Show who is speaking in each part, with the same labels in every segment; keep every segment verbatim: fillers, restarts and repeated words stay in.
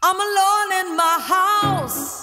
Speaker 1: I'm alone in my house.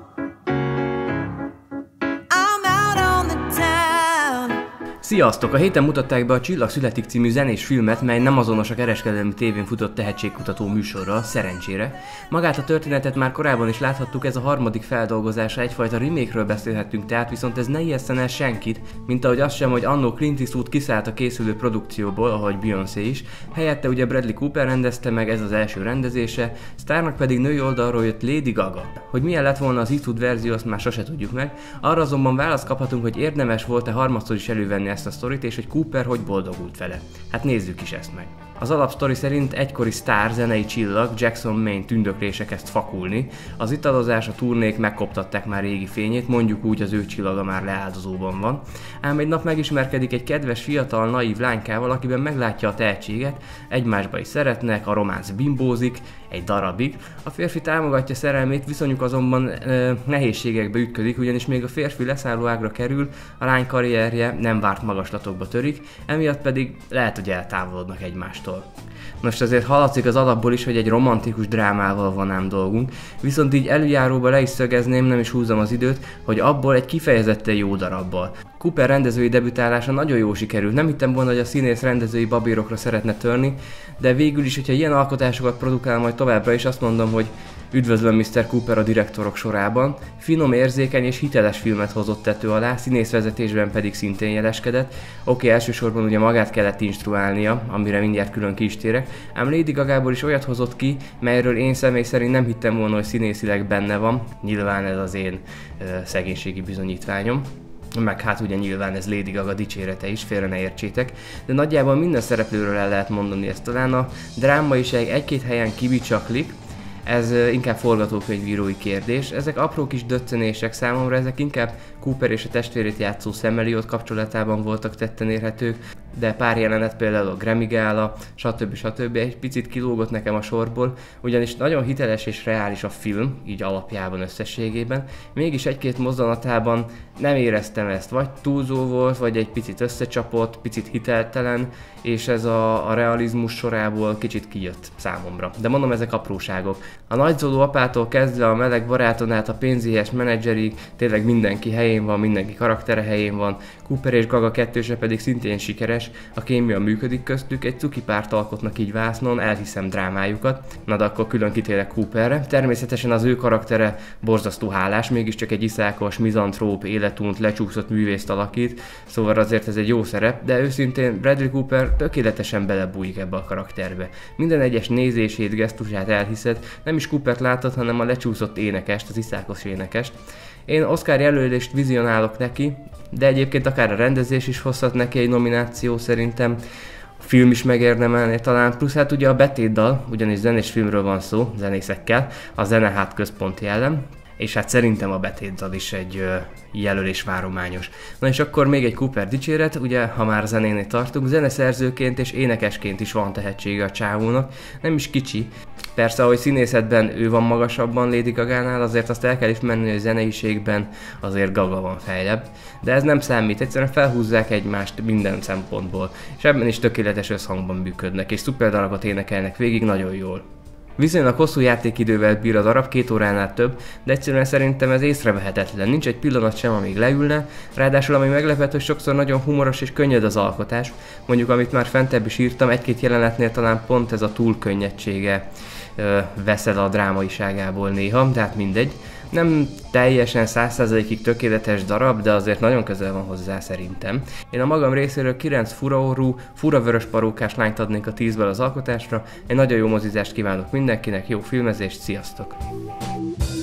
Speaker 1: I'm out on the town.
Speaker 2: Sziasztok! A héten mutatták be a Csillag születik című zenés filmet, mely nem azonos a kereskedelmi tévén futott tehetségkutató műsorral, szerencsére. Magát a történetet már korábban is láthattuk, ez a harmadik feldolgozása, egyfajta remake-ről beszélhettünk, tehát viszont ez ne ijesszen el senkit, mint ahogy az sem, hogy annó Clint Eastwood kiszállt a készülő produkcióból, ahogy Beyoncé is, helyette ugye Bradley Cooper rendezte meg, ez az első rendezése, sztárnak pedig női oldalról jött Lady Gaga. Hogy milyen lett volna az Eastwood verzió, azt már sose tudjuk meg, arra azonban választ kaphatunk, hogy érdemes volt-e harmadszor is elővenni ezt a sztorit, és hogy Cooper hogy boldogult vele. Hát nézzük is ezt meg. Az alapsztori szerint egykori sztár, zenei csillag, Jackson Maine tündöklése kezd fakulni, az italozás, a turnék megkoptatták már régi fényét, mondjuk úgy az ő csillaga már leáldozóban van. Ám egy nap megismerkedik egy kedves, fiatal, naív lánykával, akiben meglátja a tehetséget, egymásba is szeretnek, a románc bimbózik, egy darabig. A férfi támogatja szerelmét, viszonyuk azonban e, nehézségekbe ütködik, ugyanis még a férfi leszálló ágra kerül, a lány karrierje nem várt magaslatokba törik, emiatt pedig lehet, hogy eltávolodnak egymástól. Most azért hallatszik az alapból is, hogy egy romantikus drámával van ám dolgunk, viszont így előjáróba le is szögezném, nem is húzom az időt, hogy abból egy kifejezetten jó darabbal. Cooper rendezői debütálása nagyon jó sikerült, nem hittem volna, hogy a színész rendezői babérokra szeretne törni, de végül is, hogyha ilyen alkotásokat produkál majd továbbra is, azt mondom, hogy üdvözlöm miszter Cooper a direktorok sorában, finom, érzékeny és hiteles filmet hozott tető alá, színészvezetésben pedig szintén jeleskedett. Oké, elsősorban ugye magát kellett instruálnia, amire mindjárt külön ki is térek, ám Lady Gagából is olyat hozott ki, melyről én személy szerint nem hittem volna, hogy színészileg benne van, nyilván ez az én ö, szegénységi bizonyítványom. Meg hát ugye nyilván ez Lady Gaga dicsérete is, félre ne értsétek, de nagyjából minden szereplőről el lehet mondani ezt, talán a drámaiság egy-két helyen kibicsaklik, ez inkább forgatókönyvírói kérdés. Ezek apró kis döccenések számomra, ezek inkább Cooper és a testvérét játszó Sam Elliott kapcsolatában voltak tetten érhetők, de pár jelenet, például a Grammy gála, stb. stb. Egy picit kilógott nekem a sorból, ugyanis nagyon hiteles és reális a film, így alapjában, összességében, mégis egy-két mozzanatában nem éreztem ezt, vagy túlzó volt, vagy egy picit összecsapott, picit hiteltelen, és ez a, a realizmus sorából kicsit kijött számomra. De mondom, ezek apróságok. A nagyzoló apától kezdve a meleg baráton át a pénzéhes menedzserig tényleg mindenki helyén van, mindenki karaktere helyén van, Cooper és Gaga kettőse pedig szintén sikeres, a kémia működik köztük, egy cuki párt alkotnak így vásznon, elhiszem drámájukat, na de akkor külön kitérek Cooperre. Természetesen az ő karaktere borzasztó hálás, mégiscsak egy iszákos, mizantróp, életunt, lecsúszott művészt alakít, szóval azért ez egy jó szerep, de őszintén Bradley Cooper tökéletesen belebújik ebbe a karakterbe. Minden egyes nézését, gesztusát elhiszed, nem is Coopert látod, hanem a lecsúszott énekest, az iszákos énekest. Én Oscar jelölést vizionálok neki, de egyébként akár a rendezés is hozhat neki egy nomináció szerintem, a film is megérdemelné talán, plusz hát ugye a betétdal, ugyanis zenés filmről van szó, zenészekkel, a zene hát központi elem, és hát szerintem a betétdal is egy ö, jelölés várományos. Na és akkor még egy Cooper dicséret, ugye ha már zenénél tartunk, zeneszerzőként és énekesként is van tehetsége a csávónak, nem is kicsi. Persze, ahogy színészetben ő van magasabban Lady Gagánál, azért azt el kell ismerni, hogy zeneiségben azért Gaga van fejlebb. De ez nem számít, egyszerűen felhúzzák egymást minden szempontból, és ebben is tökéletes összhangban működnek, és szuper darabot énekelnek végig nagyon jól. Viszonylag hosszú játékidővel bír a darab, két óránál több, de egyszerűen szerintem ez észrevehetetlen, nincs egy pillanat sem, amíg leülne, ráadásul ami meglepett, hogy sokszor nagyon humoros és könnyed az alkotás, mondjuk amit már fentebb is írtam, egy-két jelenetnél talán pont ez a túlkönnyedsége ö, veszel a drámaiságából néha, tehát mindegy. Nem teljesen száz százalékig tökéletes darab, de azért nagyon közel van hozzá szerintem. Én a magam részéről kilenc furaorrú, fura vörös parókás lányt adnék a tízből az alkotásra. Egy nagyon jó mozizást kívánok mindenkinek, jó filmezést, sziasztok!